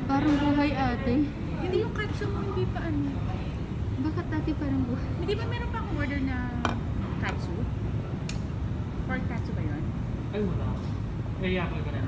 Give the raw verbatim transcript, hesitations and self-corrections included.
Parang buhay ate. Hindi yung katsu mo, hindi pa ano. Bakit ate parang buhay? Hindi ba meron pa akong order na katsu? Pork katsu ba yun? Ay, wala. Kaya ako ka na